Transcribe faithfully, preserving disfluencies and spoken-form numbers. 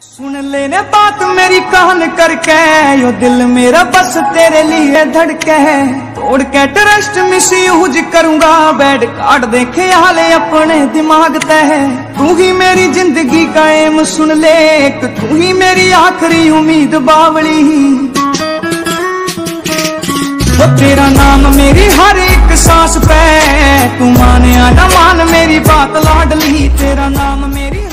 सुन लेने बात मेरी कान करके, यो दिल मेरा बस तेरे लिए धड़के है। तोड़ के ट्रस्ट मिस यूज करूंगा, बैड कार्ड देखे हाले अपने दिमाग तय है। तू ही मेरी जिंदगी का एम सुन ले, एक तू ही मेरी आखिरी उम्मीद बावली। वो तेरा नाम मेरी हर एक सांस पे, तू माने आना मान मेरी बात लाडली। तेरा नाम मेरी